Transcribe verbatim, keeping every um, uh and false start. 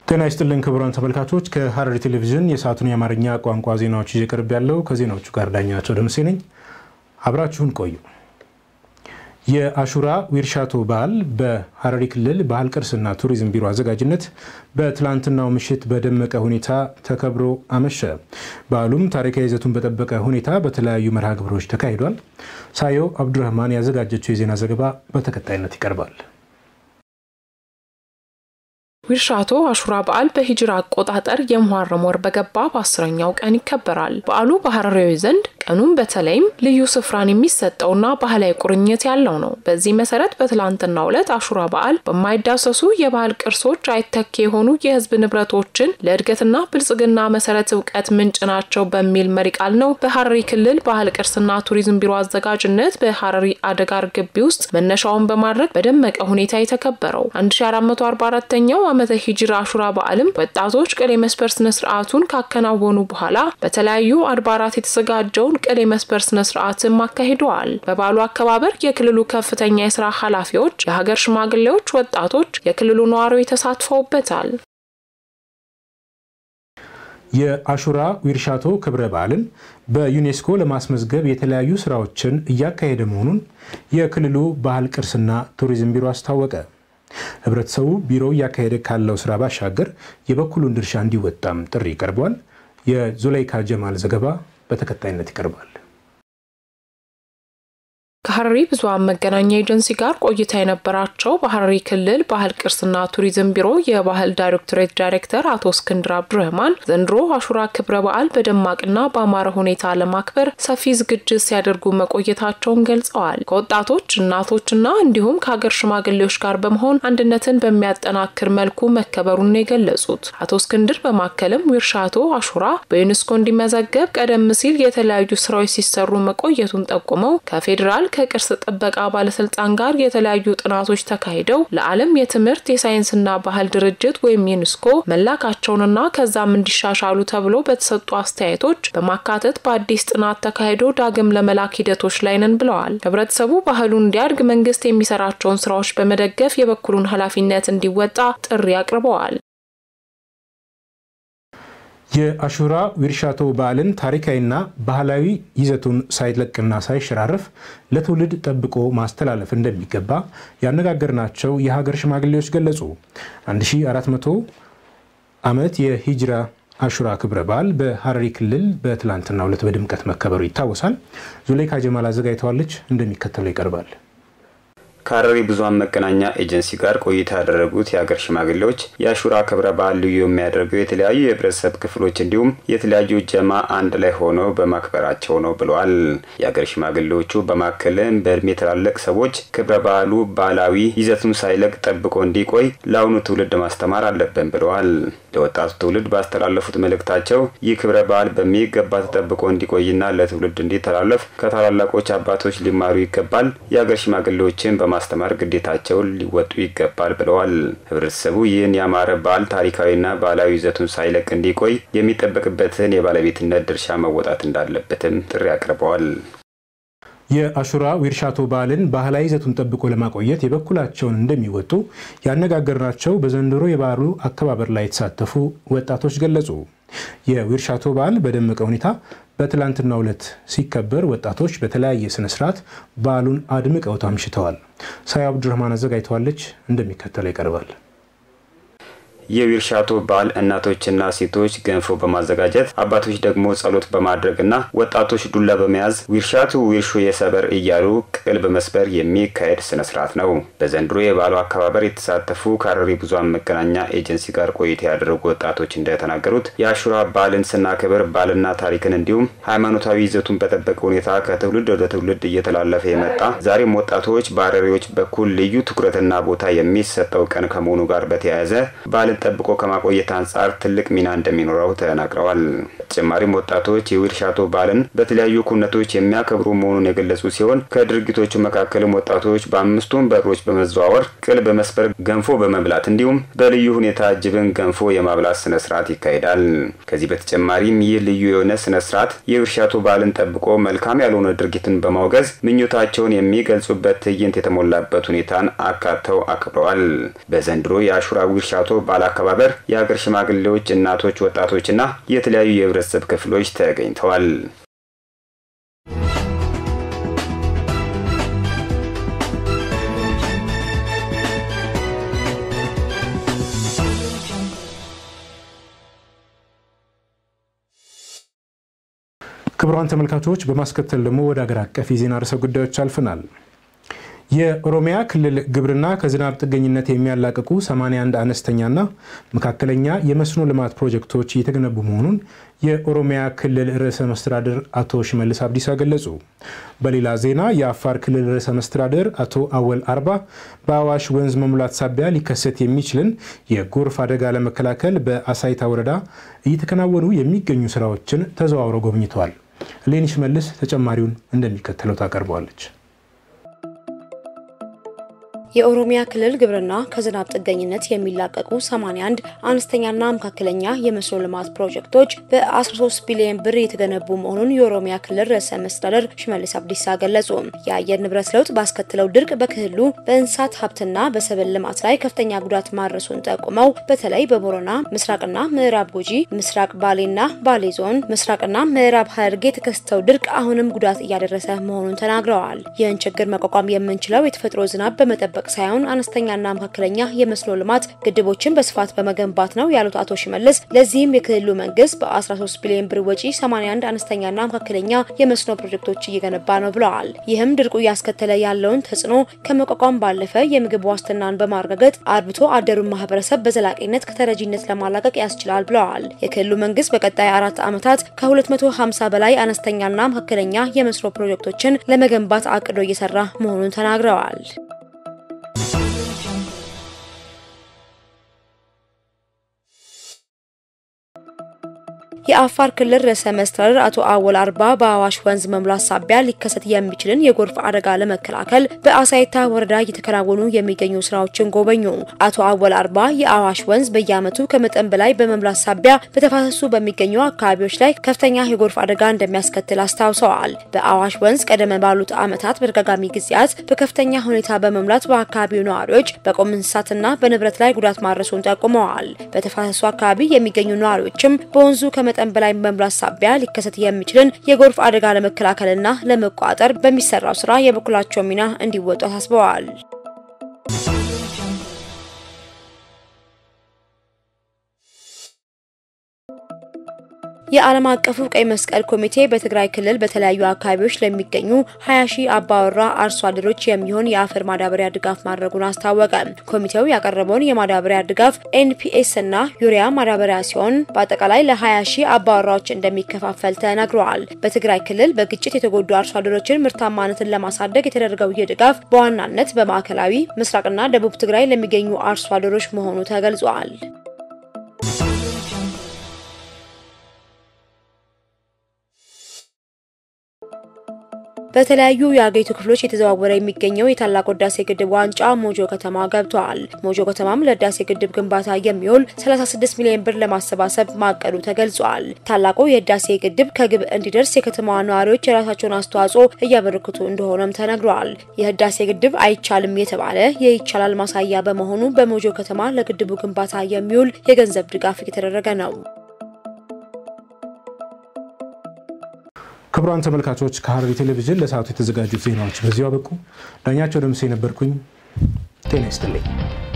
ጤና ይስጥልን ክቡራን ተመልካቾች ከሐረሪ ቴሌቪዥን የሰዓቱን የአማርኛ ቋንቋ ዜናዎች እየቀርብ ያለው ከዜናዎቹ ጋር ዳኛቸው ደምሴ ነኝ አብራችሁን ቆዩ የአሹራ ዊርሻቶ በዓል በሐረሪ ክልል ባህል ቅርስና ቱሪዝም ቢሮ አዘጋጅነት በትላንትናው ምሽት በደመቀ ሁኔታ ተከብሮ አመሸ በዓሉም ታሪካዊ ይዘቱን በጠበቀ ሁኔታ በተለያዩ መርሃ ግብሮች ተካሂዷል ሳዮ አብዱራህማን ያዘጋጀችው የዜና ዘገባ በተከታይነት ይቀርባል ዊርሻቶ አሹራ በዓል በሂጅራ አቆጣጠር የሙሐረም ወር በገባ በአስረኛው ቀን ይከበራል በዓሉ በሐረሪዎች ዘንድ ቀኑን በተለይም ልዩ ስፍራን የሚሰጠውና ባህላዊ ቁርኝት ያለው ነው በዚህ መሰረት በትላንትናው ዕለት አሹራ በዓል በማይዳሰሱ የባህል ቅርሶች አይተኬ የሆኑ የህዝብ ንብረቶችን ለእድገትና ብልጽግና መሰረት ዕውቀት ምንጭ ናቸው በሚል መሪ ቃል ነው በሐረሪ ክልል ባህል ቅርስና ቱሪዝም ቢሮ አዘጋጅነት በሐረሪ አደጋር ግቢ ውስጥ መነሻውን በማድረግ በደመቀ ሁኔታ የተከበረው አንድ ሺህ አራት መቶ አርባ አራተኛው ዓመተ ሂጅራ አሹራ በዓልም ወጣቶች ቅል የመስበር ስነ ስርዓቱን ካከናወኑ በኋላ በተለያዩ አድባራት የተዘጋጀውን ቅል የመስበር ስነ ስርዓትን ማካሂደዋል በበዓሉ አከባበር የክልሉ ከፍተኛ የሥራ ኃላፊዎች የሀገር ሽማግሌዎች ወጣቶች የክልሉ ነዋሪዎች ተሳትፈውበታል የአሹራ ዊርሻቶ ክብረ በዓልን በዩኔስኮ ለማስመዝገብ የተለያዩ ስራዎችን እያካሄደ መሆኑን የክልሉ ባህል ቅርስና ቱሪዝም ቢሮ አስታወቀ ህብረተሰቡ ቢሮው ያካሄደ ካለው ስራ ባሻገር የበኩሉን ድርሻ እንዲወጣም ጥሪ ቀርቧል የዙለይካ ጀማል ዘገባ በተከታይነት ይቀርባል ከሐረሪ ብዙሃን መገናኛ ኤጀንሲ ጋር ቆይታ የነበራቸው በሐረሪ ክልል ባህል ቅርስና ቱሪዝም ቢሮ የባህል ዳይሬክቶሬት ዳይሬክተር አቶ እስክንድር አብዱራህማን ዘንድሮ አሹራ ክብረ በዓል በደማቅና በአማረ ሁኔታ ለማክበር ሰፊ ዝግጅት ሲያደርጉ መቆየታቸውን ገልጸዋል ከወጣቶች እናቶችና እንዲሁም ከሀገር ሽማግሌዎች ጋር በመሆን አንድነትን በሚያጠናክር መልኩ መከበሩን የገለጹት አቶ እስክንድር በማከለም ዊርሻቶ አሹራ በዩኔስኮ እንዲመዘገብ ቀደም ሲል የተለያዩ ስራዎች ሲሰሩ መቆየቱን ጠቁመው ከፌደራል ከቅርስ ጥበቃ ባለስልጣን ጋር የተለያዩ ጥናቶች ተካሂደው ለዓለም የትምህርት የሳይንስና ባህል ድርጅት ወይም ዩኔስኮ መላካቸውንና ከዛም እንዲሻሻሉ ተብሎ በተሰጡ አስተያየቶች በማካተት በአዲስ ጥናት ተካሂዶ ዳግም ለመላክ ሂደቶች ላይ ነን ብለዋል ህብረተሰቡ ባህሉን እንዲያድግ መንግስት የሚሰራቸውን ስራዎች በመደገፍ የበኩሉን ኃላፊነት እንዲወጣ ጥሪ አቅርበዋል የአሹራ ዊርሻቶ በዓልን ታሪካዊና ባህላዊ ይዘቱን ሳይለቅና ሳይሸራረፍ ለትውልድ ጠብቆ ማስተላለፍ እንደሚገባ ያነጋገርናቸው የሀገር ሽማግሌዎች ገለጹ አንድ ሺህ አራት መቶ ዓመት የሂጅራ አሹራ ክብረ በዓል በሐረሪ ክልል በትላንትናው ዕለት በድምቀት መከበሩ ይታወሳል ዙለይካ ጀማል አዘጋጅተዋለች እንደሚከተለው ይቀርባል ከሐረሪ ብዙሃን መገናኛ ኤጀንሲ ጋር ቆይታ ያደረጉት የሀገር ሽማግሌዎች የአሹራ ክብረ በዓል ልዩ የሚያደርገው የተለያዩ የህብረተሰብ ክፍሎች እንዲሁም የተለያዩ ጀማ አንድ ላይ ሆነው በማክበራቸው ነው ብለዋል የሀገር ሽማግሌዎቹ በማከለም በእድሜ ትላልቅ ሰዎች ክብረ በዓሉ ባህላዊ ይዘቱን ሳይለቅ ጠብቆ እንዲቆይ ለአሁኑ ትውልድ ማስተማር አለብን ብለዋል ለወጣቱ ትውልድ ባስተላለፉት መልእክታቸው ይህ ክብረ በዓል በሚገባ ተጠብቆ እንዲቆይና ለትውልድ እንዲተላለፍ ከታላላቆች አባቶች ሊማሩ ይገባል የሀገር ሽማግሌዎችን ማስተማር ግዴታቸው ሊወጡ ይገባል ብለዋል ህብረተሰቡ ይህን ያማረ በዓል ታሪካዊና ባህላዊ ይዘቱን ሳይለቅ እንዲቆይ የሚጠበቅበትን የባለቤትነት ድርሻ መወጣት እንዳለበትም ጥሪ አቅርበዋል የአሹራ ዊርሻቶ በዓልን ባህላዊ ይዘቱን ጠብቆ ለማቆየት የበኩላቸውን እንደሚወጡ ያነጋገርናቸው በዘንድሮ የበዓሉ አከባበር ላይ የተሳተፉ ወጣቶች ገለጹ የዊርሻቶ በዓል በደመቀ ሁኔታ በትላንትናው ዕለት ሲከበር ወጣቶች በተለያየ ስነ ስርዓት በዓሉን አድምቀው ታምሽተዋል ሳዮ አብዱራህማን አዘጋጅተዋለች እንደሚከተለው ይቀርባል የዊርሻቶ በዓል እናቶችና ሴቶች ገንፎ በማዘጋጀት አባቶች ደግሞ ጸሎት በማድረግና ወጣቶች ዱላ በመያዝ ዊርሻቱ ዊርሹ የሰበር እያሉ ቅል በመስበር የሚካሄድ ስነ ስርዓት ነው በዘንድሮ የበዓሉ አከባበር የተሳተፉ ከሐረሪ ብዙሃን መገናኛ ኤጀንሲ ጋር ቆይታ ያደረጉ ወጣቶች እንደተናገሩት የአሹራ በዓልን ስናከብር ባህልና ታሪክን እንዲሁም ሃይማኖታዊ ይዘቱን በጠበቀ ሁኔታ ከትውልድ ወደ ትውልድ እየተላለፈ የመጣ ዛሬም ወጣቶች በሐረሪዎች በኩል ልዩ ትኩረትና ቦታ የሚሰጠው ቀን ከመሆኑ ጋር በተያያዘ በዓል ጠብቆ ከማቆየት አንፃር ትልቅ ሚና እንደሚኖረው ተናግረዋል ተጨማሪም ወጣቶች የዊርሻቶ በዓልን በተለያዩ ኩነቶች የሚያከብሩ መሆኑን የገለጹ ሲሆን ከድርጊቶቹ መካከልም ወጣቶች በአምስቱም በሮች በመዘዋወር ቅል በመስበር ገንፎ በመብላት እንዲሁም በልዩ ሁኔታ ጅብን ገንፎ የማብላት ስነ ስርዓት ይካሄዳል ከዚህ በተጨማሪም ይህ ልዩ የሆነ ስነ ስርዓት የዊርሻቶ በዓልን ጠብቆ መልካም ያልሆነ ድርጊትን በማውገዝ ምኞታቸውን የሚገልጹበት ትዕይንት የተሞላበት ሁኔታን አካተው አክብረዋል በዘንድሮ የአሹራ ዊርሻቶ በዓል አከባበር የሀገር ሽማግሌዎች፣ እናቶች፣ ወጣቶችና የተለያዩ የህብረተሰብ ክፍሎች ተገኝተዋል። ክቡራን ተመልካቾች በማስከተል ደግሞ ወደ ሀገር አቀፍ የዜና ርዕሰ ጉዳዮች አልፈናል። የኦሮሚያ ክልል ግብርና ከዝናብ ጥገኝነት የሚያላቅቁ ሰማንያ አንድ አነስተኛና መካከለኛ የመስኖ ልማት ፕሮጀክቶች እየተገነቡ መሆኑን የኦሮሚያ ክልል ርዕሰ መስተዳድር አቶ ሽመልስ አብዲሳ ገለጹ። በሌላ ዜና የአፋር ክልል ርዕሰ መስተዳድር አቶ አወል አርባ በአዋሽ ወንዝ መሙላት ሳቢያ ሊከሰት የሚችልን የጎርፍ አደጋ ለመከላከል በአሳይታ ወረዳ እየተከናወኑ የሚገኙ ስራዎችን ተዘዋውረው ጎብኝተዋል። ሌኒሽ መልስ ተጨማሪውን እንደሚከተለው ታቀርባለች። የኦሮሚያ ክልል ግብርና ከዝናብ ጥገኝነት የሚላቀቁ ሰማንያ አንድ አነስተኛና መካከለኛ የመስኖ ልማት ፕሮጀክቶች በ13 ቢሊዮን ብር የተገነቡ መሆኑን የኦሮሚያ ክልል ርዕሰ መስተዳድር ሽመልስ አብዲሳ ገለጹ። የአየር ንብረት ለውጥ ባስከተለው ድርቅ በክልሉ በእንስሳት ሀብትና በሰብል ልማት ላይ ከፍተኛ ጉዳት ማድረሱን ጠቁመው በተለይ በቦረና ምስራቅና ምዕራብ ጉጂ፣ ምስራቅ ባሌና ባሌ ዞን፣ ምስራቅና ምዕራብ ሐረርጌ የተከሰተው ድርቅ አሁንም ጉዳት እያደረሰ መሆኑን ተናግረዋል። ይህን ችግር መቋቋም የምንችለው የተፈጥሮ ዝናብ በመጠበቅ ሳይሆን አነስተኛና መካከለኛ የመስኖ ልማት ግድቦችን በስፋት በመገንባት ነው ያሉት አቶ ሽመልስ ለዚህም የክልሉ መንግስት በ13 ቢሊዮን ብር ወጪ ሰማንያ አንድ አነስተኛና መካከለኛ የመስኖ ፕሮጀክቶች እየገነባ ነው ብለዋል። ይህም ድርቁ ያስከተለ ያለውን ተጽዕኖ ከመቋቋም ባለፈ የምግብ ዋስትናን በማረጋገጥ አርብቶ አደሩን ማህበረሰብ በዘላቂነት ከተረጂነት ለማላቀቅ ያስችላል ብለዋል። የክልሉ መንግስት በቀጣይ አራት ዓመታት ከ250 በላይ አነስተኛና መካከለኛ የመስኖ ፕሮጀክቶችን ለመገንባት አቅዶ እየሰራ መሆኑን ተናግረዋል። የአፋር ክልል ርዕሰ መስተዳድር አቶ አወል አርባ በአዋሽ ወንዝ መሙላት ሳቢያ ሊከሰት የሚችልን የጎርፍ አደጋ ለመከላከል በአሳይታ ወረዳ እየተከናወኑ የሚገኙ ስራዎችን ጎበኙ። አቶ አወል አርባ የአዋሽ ወንዝ በየዓመቱ ከመጠን በላይ በመሙላት ሳቢያ በተፋሰሱ በሚገኙ አካባቢዎች ላይ ከፍተኛ የጎርፍ አደጋ እንደሚያስከትል አስታውሰዋል። በአዋሽ ወንዝ ቀደም ባሉት ዓመታት በተደጋጋሚ ጊዜያት በከፍተኛ ሁኔታ በመሙላት በአካባቢው ነዋሪዎች በቁም እንስሳትና በንብረት ላይ ጉዳት ማድረሱን ጠቁመዋል። በተፋሰሱ አካባቢ የሚገኙ ነዋሪዎችም በወንዙ ከመ ጠን በላይ በመሙላት ሳቢያ ሊከሰት የሚችልን የጎርፍ አደጋ ለመከላከልና ለመቋጠር በሚሰራው ስራ የበኩላቸው ሚና እንዲወጡ አሳስበዋል። የዓለም አቀፉ ቀይ መስቀል ኮሚቴ በትግራይ ክልል በተለያዩ አካባቢዎች ለሚገኙ ሀያ ሺህ አባወራ አርሶ አደሮች የሚሆን የአፈር ማዳበሪያ ድጋፍ ማድረጉን አስታወቀ። ኮሚቴው ያቀረበውን የማዳበሪያ ድጋፍ ኤንፒኤስ እና ዩሪያ ማዳበሪያ ሲሆን በአጠቃላይ ለ20 ሺህ አባወራዎች እንደሚከፋፈል ተነግሯል። በትግራይ ክልል በግጭት የተጎዱ አርሶ አደሮችን ምርታማነትን ለማሳደግ የተደረገው የድጋፍ በዋናነት በማዕከላዊ ምስራቅና ደቡብ ትግራይ ለሚገኙ አርሶ አደሮች መሆኑ ተገልጿል። በተለያዩ የአገሪቱ ክፍሎች የተዘዋወረ የሚገኘው የታላቁ ህዳሴ ግድብ ዋንጫ ሞጆ ከተማ ገብቷል። ሞጆ ከተማም ለህዳሴ ግድብ ግንባታ የሚውል ሰላሳ ስድስት ሚሊዮን ብር ለማሰባሰብ ማቀዱ ተገልጿል። ታላቁ የህዳሴ ግድብ ከግብ እንዲደርስ የከተማዋ ነዋሪዎች የራሳቸውን አስተዋጽኦ እያበረከቱ እንደሆነም ተነግሯል። የህዳሴ ግድብ አይቻልም የተባለ የይቻላል ማሳያ በመሆኑ በሞጆ ከተማ ለግድቡ ግንባታ የሚውል የገንዘብ ድጋፍ እየተደረገ ነው። ክቡራን ተመልካቾች ከሐረሪ ቴሌቪዥን ለሰዓቱ የተዘጋጁት ዜናዎች በዚሁ አበቁ። ዳኛቸው ደምሴ ነበርኩኝ። ጤና ይስጥልኝ።